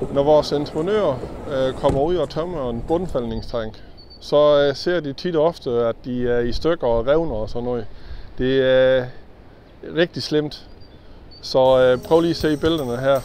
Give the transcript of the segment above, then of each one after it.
Når vores entreprenører kommer ud og tømmer en bundfældningstank, så ser de tit og ofte, at de er i stykker og revner og sådan noget. Det er rigtig slemt. Så prøv lige at se billederne her.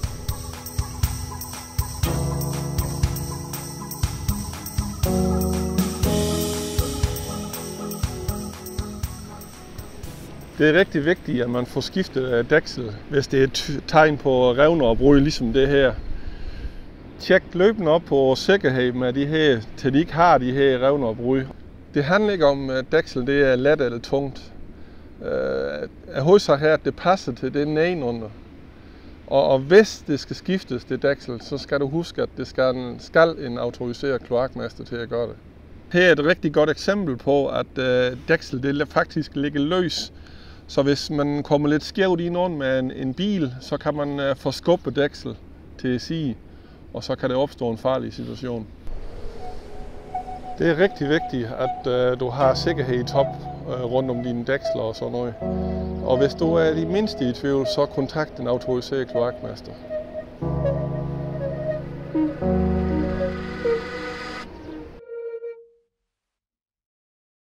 Det er rigtig vigtigt, at man får skiftet dæksel, hvis det er et tegn på revner og brud, ligesom det her. Tjek løbende op på sikkerhed med de her, til de ikke har de her revner og brud. Det handler ikke om, at dæksel det er let eller tungt. Hovedsagen her, at det passer til det nedenunder. Og hvis det skal skiftes det dæksel, så skal du huske, at det skal en autoriseret kloakmester til at gøre det. Her er et rigtig godt eksempel på, at dæksel det faktisk ligger løs. Så hvis man kommer lidt skævt ind under med en bil, så kan man få skubbet dæksel til side, og så kan det opstå en farlig situation. Det er rigtig vigtigt, at du har sikkerhed i top rundt om dine dæksler og sådan noget. Og hvis du er de mindste i tvivl, så kontakt en autoriseret kloakmester.